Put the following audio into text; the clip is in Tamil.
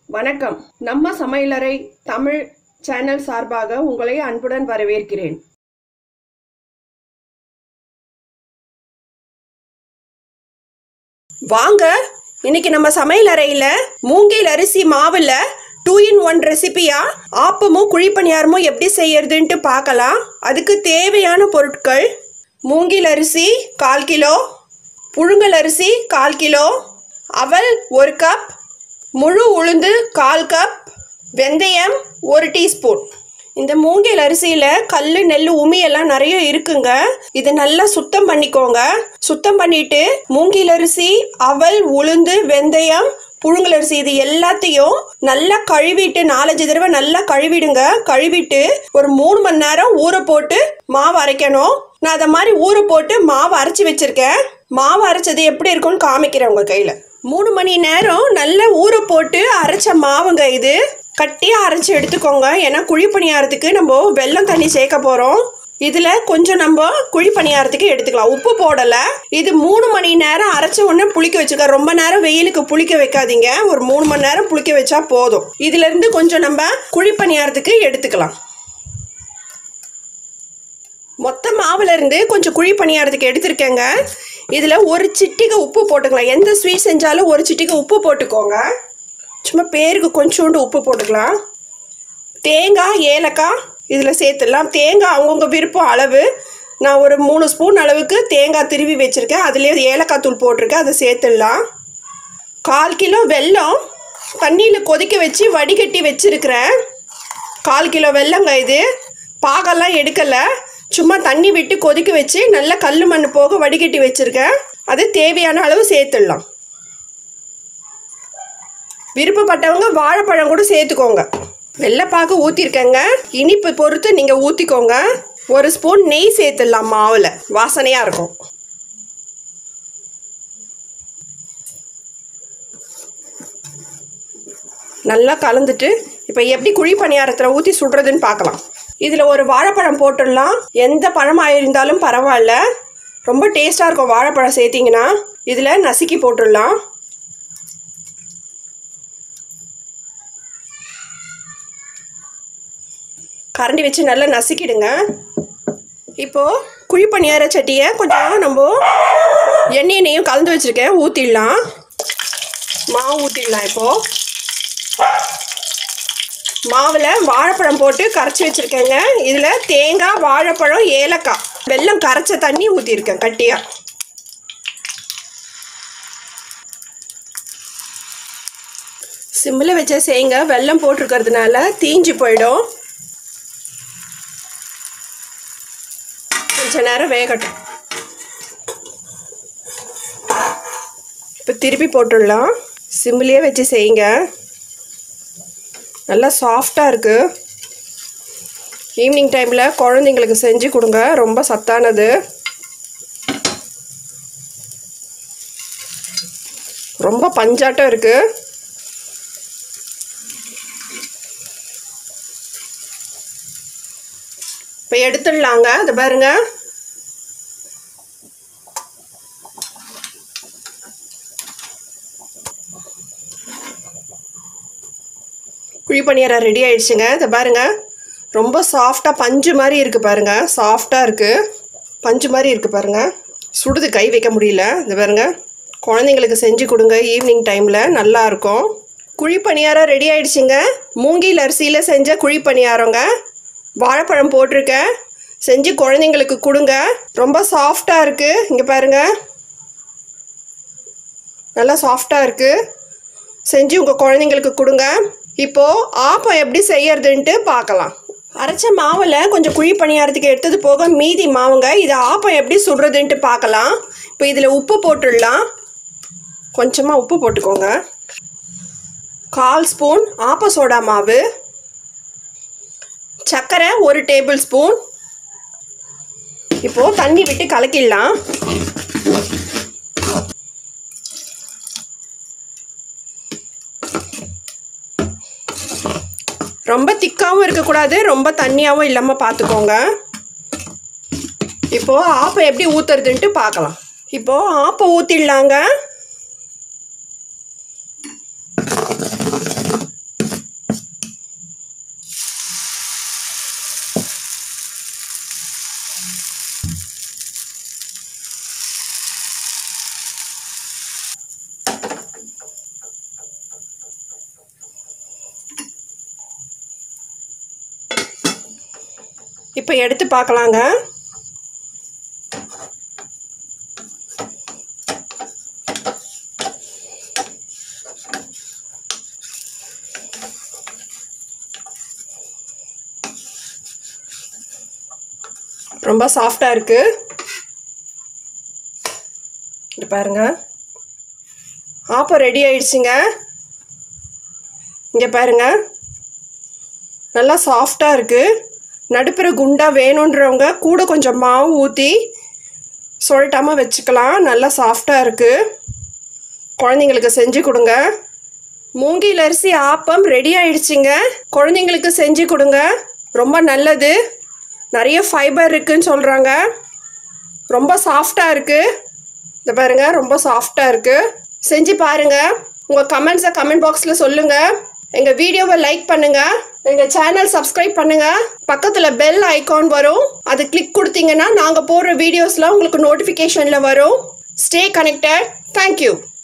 வணக்கம். நம்ம சமையலறை தமிழ் சேனல் சார்பாக உங்களை அன்புடன் வரவேற்கிறேன். வாங்க, இன்னைக்கு நம்ம சமையலறையில மூங்கில் அரிசி மாவுல 2-in-1 ரெசிபியா ஆப்பமும் குழிப்பணியாரமும் எப்படி செய்யறதுன்ட்டு பார்க்கலாம். அதுக்கு தேவையான பொருட்கள்: மூங்கில் அரிசி 1/4 கிலோ, புழுங்கல் அரிசி 1/4 கிலோ, அவல் 1 கப், முழு உளுந்து 1/4 கப், வெந்தயம் 1 டீஸ்பூன். இந்த மூங்கில் அரிசியில் கல், நெல், உமி எல்லாம் நிறைய இருக்குங்க. இது நல்லா சுத்தம் பண்ணிக்கோங்க. சுத்தம் பண்ணிட்டு மூங்கில் அரிசி, அவல், உளுந்து, வெந்தயம், புழுங்கல் அரிசி இது எல்லாத்தையும் நல்லா கழுவிட்டு 4-5 தடவை நல்லா கழுவிடுங்க. கழுவிட்டு ஒரு 3 மணி நேரம் ஊற போட்டு மாவு அரைக்கணும். நான் அதை மாதிரி ஊற போட்டு மாவு அரைச்சி வச்சிருக்கேன். மாவு அரைச்சது எப்படி இருக்குன்னு காமிக்கிறேன் உங்க கையில. 3 மணி நேரம் நல்லா ஊற போட்டு அரைச்ச மாவுங்க. இது கட்டியாக அரைச்சி எடுத்துக்கோங்க. ஏன்னா குழிப்பணியாரத்துக்கு நம்ம வெல்லம் தண்ணி சேர்க்க போகிறோம். இதில் கொஞ்சம் நம்ம குழிப்பணியாரத்துக்கு எடுத்துக்கலாம். உப்பு போடலை. இது 3 மணி நேரம் அரைச்ச உடனே புளிக்க வச்சுக்க. ரொம்ப நேரம் வெயிலுக்கு புளிக்க வைக்காதீங்க. ஒரு 3 மணி நேரம் புளிக்க வச்சா போதும். இதுலேருந்து கொஞ்சம் நம்ம குழிப்பணியாரத்துக்கு எடுத்துக்கலாம். மொத்த மாவுல இருந்து கொஞ்சம் குழி பணியாரத்துக்கு எடுத்திருக்கேங்க. இதில் ஒரு சிட்டிகை உப்பு போட்டுக்கலாம். எந்த ஸ்வீட் செஞ்சாலும் ஒரு சிட்டிகை உப்பு போட்டுக்கோங்க. சும்மா பேருக்கு கொஞ்சோண்டு உப்பு போட்டுக்கலாம். தேங்காய், ஏலக்காய் இதில் சேர்த்துடலாம். தேங்காய் அவங்கவுங்க விருப்பம் அளவு. நான் ஒரு 3 ஸ்பூன் அளவுக்கு தேங்காய் திருவி வச்சுருக்கேன். அதுலேயே ஏலக்காய் தூள் போட்டிருக்கேன். அதை சேர்த்துடலாம். 1/4 கிலோ வெல்லம் தண்ணியில் கொதிக்க வச்சு வடிகட்டி வச்சுருக்கிறேன். 1/4 கிலோ வெல்லங்க. இது பாகெல்லாம் எடுக்கலை. சும்மா தண்ணி விட்டு கொதிக்க வச்சு நல்லா கல் மண் போக வடிகட்டி வச்சுருக்கேன். அது தேவையான அளவு சேர்த்துடலாம். விருப்பப்பட்டவங்க வாழைப்பழம் கூட சேர்த்துக்கோங்க. வெள்ளைப்பாகு ஊற்றிருக்கேங்க. இனிப்பு பொறுத்து நீங்கள் ஊற்றிக்கோங்க. 1 ஸ்பூன் நெய் சேர்த்துடலாம். மாவில் வாசனையாக இருக்கும். நல்லா கலந்துட்டு இப்போ எப்படி குழி பணியாரத்தில் ஊற்றி சுடுறதுன்னு பார்க்கலாம். இதில் ஒரு வாழைப்பழம் போட்டுடலாம். எந்த பழமாக இருந்தாலும் பரவாயில்ல. ரொம்ப டேஸ்ட்டாக இருக்கும் வாழைப்பழம் சேர்த்திங்கன்னா. இதில் நசுக்கி போட்டுடலாம். கரண்டி வச்சு நல்லா நசுக்கிடுங்க. இப்போது குழிப்பணியார சட்டியை கொஞ்சம் நம்ம எண்ணெயும் கலந்து வச்சுருக்கேன். ஊற்றிடலாம். மாவு ஊற்றிடலாம். இப்போது மாவில் வாழைப்பழம் போட்டு கரைச்சி வச்சுருக்கேங்க. இதில் தேங்காய், வாழைப்பழம், ஏலக்காய், வெல்லம் கரைச்ச தண்ணி ஊற்றிருக்கேன் கட்டியாக. சிம்மில் வச்ச செய்யுங்க. வெல்லம் போட்டிருக்கிறதுனால தீஞ்சு போயிடும். கொஞ்ச நேரம் வேகட்டும். இப்போ திருப்பி போட்டுடலாம். சிம்மிலே வச்சு செய்யுங்க. நல்லா சாஃப்டாக இருக்குது. ஈவினிங் டைமில் குழந்தைங்களுக்கு செஞ்சு கொடுங்க. ரொம்ப சத்தானது. ரொம்ப பஞ்சாட்டம் இருக்குது. இப்போ எடுத்துடலாங்க. அது பாருங்க. குழிப்பணியாரம் ரெடி ஆயிடுச்சுங்க. இதை பாருங்கள். ரொம்ப சாஃப்டாக பஞ்சு மாதிரி இருக்குது பாருங்கள். சாஃப்டாக இருக்குது. பஞ்சு மாதிரி இருக்குது பாருங்கள். சுடுது, கை வைக்க முடியல. இது பாருங்கள். குழந்தைங்களுக்கு செஞ்சு கொடுங்க ஈவினிங் டைமில். நல்லாயிருக்கும். குழிப்பணியாரம் ரெடி ஆயிடுச்சுங்க. மூங்கில் அரிசியில் செஞ்ச குழிப்பணியாரங்க. வாழைப்பழம் போட்டிருக்கேன். செஞ்சு குழந்தைங்களுக்கு கொடுங்க. ரொம்ப சாஃப்டாக இருக்குது. இங்கே பாருங்கள். நல்லா சாஃப்டாக இருக்குது. செஞ்சு உங்கள் குழந்தைங்களுக்கு கொடுங்க. இப்போது ஆப்பம் எப்படி செய்யறதுன்ட்டு பார்க்கலாம். அரைச்ச மாவில் கொஞ்சம் குழி பணியாரத்துக்கு எடுத்தது போக மீதி மாவுங்க. இது ஆப்பம் எப்படி சுடுறதுன்ட்டு பார்க்கலாம். இப்போ இதில் உப்பு போட்டுடலாம். கொஞ்சமாக உப்பு போட்டுக்கோங்க. 1/4 ஸ்பூன் ஆப்ப சோடா மாவு, சர்க்கரை 1 டேபிள் ஸ்பூன். இப்போது தண்ணி விட்டு கலக்கிடலாம். ரொம்ப திக்காகவும் இருக்கக்கூடாது, ரொம்ப தண்ணியாகவும் இல்லாமல் பார்த்துக்கோங்க. இப்போது ஆப்பம் எப்படி ஊற்றுறதுன்ட்டு பார்க்கலாம். இப்போது ஆப்பம் ஊற்றிடலாங்க. இப்போ எடுத்து பார்க்கலாங்க. ரொம்ப சாஃப்டா இருக்கு. இது பாருங்க, ஆப்பம் ரெடி ஆயிடுச்சுங்க. இங்கே பாருங்க, நல்லா சாஃப்டா இருக்கு. நடுப்புற குண்டா வேணுன்றவங்க கூட கொஞ்சம் மாவு ஊற்றி சொல்லிட்டாமல் வச்சுக்கலாம். நல்லா சாஃப்டா இருக்கு. குழந்தைங்களுக்கு செஞ்சு கொடுங்க. மூங்கில் அரிசி ஆப்பம் ரெடி ஆயிடுச்சுங்க. குழந்தைங்களுக்கு செஞ்சு கொடுங்க, ரொம்ப நல்லது. நிறைய ஃபைபர் இருக்குன்னு சொல்கிறாங்க. ரொம்ப சாஃப்டாக இருக்குது. இந்த பாருங்க, ரொம்ப சாஃப்டாக இருக்குது. செஞ்சு பாருங்கள். உங்கள் கமெண்ட்ஸை கமெண்ட் பாக்ஸில் சொல்லுங்கள். எங்கள் வீடியோவை லைக் பண்ணுங்கள். எங்கள் சேனல் சப்ஸ்கிரைப் பண்ணுங்கள். பக்கத்தில் பெல் ஐகான் வரும், அது கிளிக் கொடுத்தீங்கன்னா நாங்கள் போடுற வீடியோஸ்லாம் உங்களுக்கு நோட்டிஃபிகேஷனில் வரும். Stay connected. தேங்க்யூ.